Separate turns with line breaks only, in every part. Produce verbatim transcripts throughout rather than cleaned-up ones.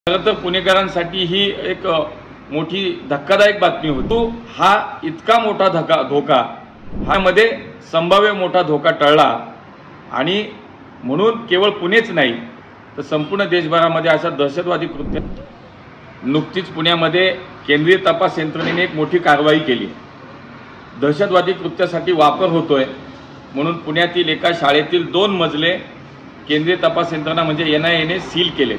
खरं तर पुणेकरांसाठी ही एक मोठी धक्कादायक बातमी होती। हा इतका मोठा धक्का धोका हा मध्ये संभाव्य मोठा धोका टळला आणि म्हणून केवळ पुणेच नाही तर संपूर्ण देशभरामध्ये अशा दहशतवादी कृत्य नुकतीच पुण्यामध्ये केंद्रीय तपास यंत्रणेने एक मोठी कारवाई केली। दहशतवादी कृत्यासाठी वापर होतोय म्हणून पुण्यातील एका शाळेतील दोन मजले केंद्रीय तपास यंत्रणा म्हणजे एन आय एने सील केले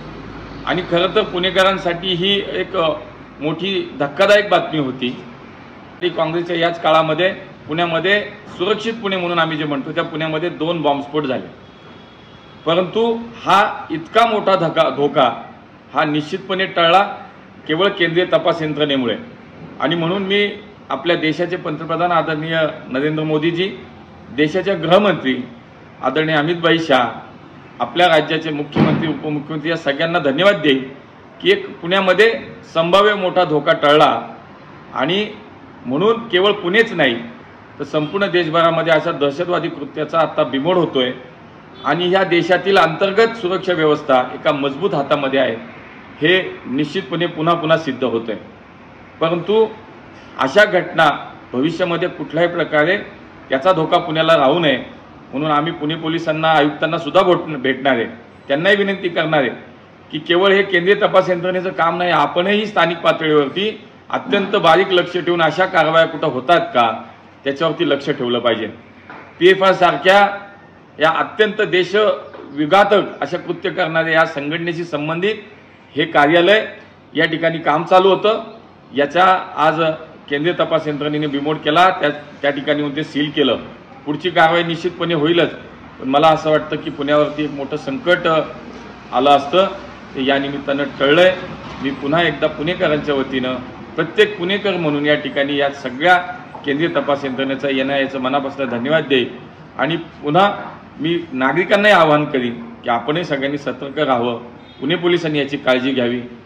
आणि खरं तर पुणेकरांसाठी ही एक मोठी धक्कादायक बातमी होती। काँग्रेसच्या याच काळामध्ये पुण्यामध्ये सुरक्षित पुणे म्हणून आम्ही जे म्हणतो त्या पुण्यामध्ये दोन बॉम्बस्फोट झाले, परंतु हा इतका मोठा धक्का धोका हा निश्चितपणे टळला केवळ केंद्रीय तपास यंत्रणेमुळे। आणि म्हणून मी आपल्या देशाचे पंतप्रधान आदरणीय नरेंद्र मोदीजी, देशाचे गृहमंत्री आदरणीय अमित भाई शाह, आपल्या राज्याचे मुख्यमंत्री उपमुख्यमंत्री या सगळ्यांना धन्यवाद देईन की एक पुण्यामध्ये संभाव्य मोठा धोका टळला आणि म्हणून केवळ पुणेच नाही तर संपूर्ण देशभरामध्ये अशा दहशतवादी कृत्याचा आता बिमोड होतोय आणि ह्या देशातील अंतर्गत सुरक्षा व्यवस्था एका मजबूत हातामध्ये आहे हे निश्चितपणे पुन्हा पुन्हा सिद्ध होतंय। परंतु अशा घटना भविष्यामध्ये कुठल्याही प्रकारे त्याचा धोका पुण्याला राहू नये म्हणून आम्ही पुणे पोलिसांना आयुक्तांना सुद्धा भेटणार आहे, त्यांनाही विनंती करणार आहे की केवळ हे केंद्रीय तपास यंत्रणेचं काम नाही, आपणही स्थानिक पातळीवरती अत्यंत बारीक लक्ष ठेवून अशा कारवाया कुठं होतात का त्याच्यावरती लक्ष ठेवलं पाहिजे। पी एफ आर सारख्या या अत्यंत देश विघातक अशा कृत्य करणाऱ्या या संघटनेशी संबंधित हे कार्यालय या ठिकाणी काम चालू होतं, याचा आज केंद्रीय तपास यंत्रणेने बिमोड केला, त्या त्या ठिकाणी ते सील केलं। पुढची कारवाई निश्चितपणे होईलच, पण मला असं वाटतं की पुण्यावरती एक मोठं संकट आलं असतं ते या निमित्तानं टळलंय। मी पुन्हा एकदा पुणेकरांच्या वतीनं प्रत्येक पुणेकर म्हणून या ठिकाणी या सगळ्या केंद्रीय तपास यंत्रणेचा एन आय एचं मनापासून धन्यवाद देईन आणि पुन्हा मी नागरिकांनाही आवाहन करीन की आपणही सगळ्यांनी सतर्क राहावं, पुणे पोलिसांनी याची काळजी घ्यावी।